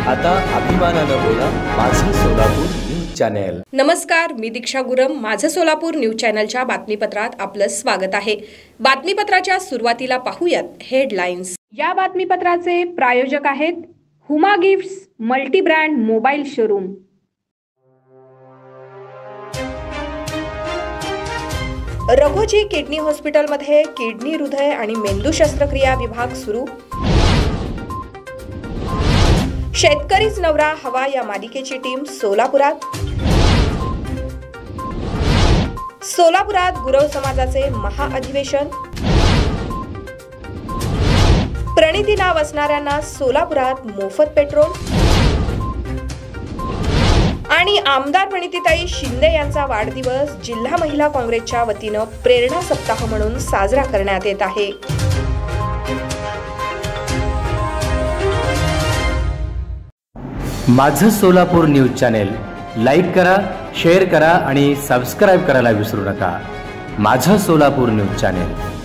आता अभिमानानं बोला माझं सोलापूर न्यूज चॅनेल। नमस्कार, मी दीक्षा गुरम। माझं सोलापूर न्यूज चॅनलच्या बातमीपत्रात आपलं स्वागत आहे। बातमीपत्राच्या सुरुवातीला पाहूयात हेडलाईन्स। या बातमीपत्राचे प्रायोजक आहेत Huma gifts multi brand mobile showroom. Raghoji kidney हॉस्पिटलमध्ये किडनी, हृदय आणि मेंदू शस्त्रक्रिया विभाग सुरू। शेतकरीच नवरा हवा या मालिकेची टीम सोलापुरात। सोलापुरात गुरव समाजाचे महाअधिवेशन। प्रणिती नाव असणाऱ्यांना सोलापुरात मोफत पेट्रोल। आणि आमदार प्रणितीताई शिंदे यांचा वाढदिवस जिल्हा महिला काँग्रेसच्या वतीनं प्रेरणा सप्ताह म्हणून साजरा करण्यात येत आहे। माझं सोलापूर न्यूज चॅनेल लाईक करा, शेअर करा आणि सबस्क्राइब करायला विसरू नका। माझं सोलापूर न्यूज चॅनेल।